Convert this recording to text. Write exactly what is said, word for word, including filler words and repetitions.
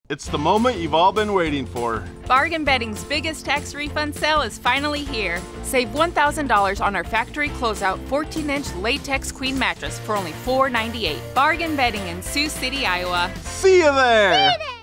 It's the moment you've all been waiting for. Bargain Bedding's biggest tax refund sale is finally here. Save one thousand dollars on our factory closeout fourteen inch latex queen mattress for only four ninety-eight. Bargain Bedding in Sioux City, Iowa. See you there! See you there!